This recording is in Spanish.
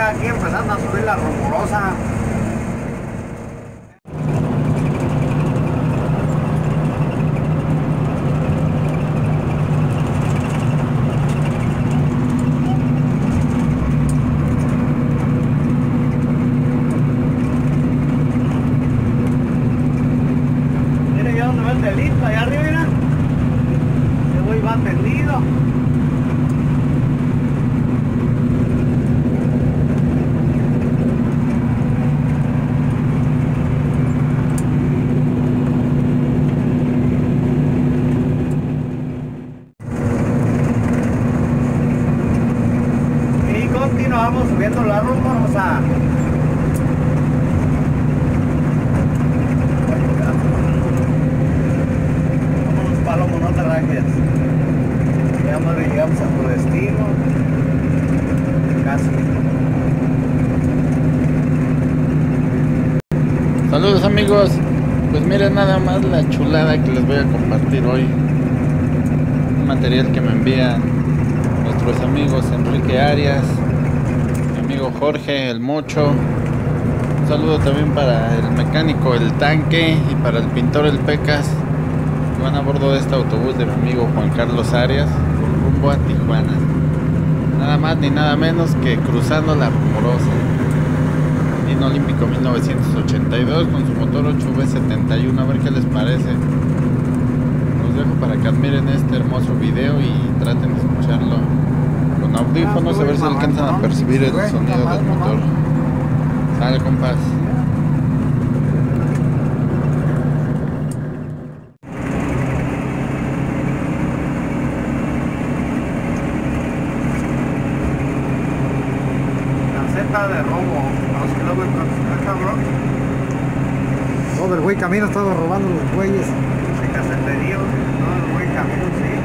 ya aquí empezando a subir la rumorosa. Mire ya donde va el delito, allá arriba, mira. Ese güey va tendido. Continuamos subiendo la rumorosa. Vámonos, Palomo, no te rajes. Ya madre, llegamos a tu destino. Casi. Saludos amigos, pues miren nada más la chulada que les voy a compartir hoy. Un material que me envían nuestros amigos Enrique Arias, amigo Jorge, el Mocho. Un saludo también para el mecánico El Tanque y para el pintor El Pecas, que van a bordo de este autobús de mi amigo Juan Carlos Arias, rumbo a Tijuana. Nada más ni nada menos que cruzando la rumorosa. En Olímpico 1982 con su motor 8V71, a ver qué les parece. Los dejo para que admiren este hermoso video y traten de escucharlo con audífonos, a ver si alcanzan a percibir el sonido del motor. Sale, compas. Caseta de robo. Vamos que luego está cabrón. Todo el güey camino estaba robando los güeyes. Sí, caseterío. Todo el buen camino, sí.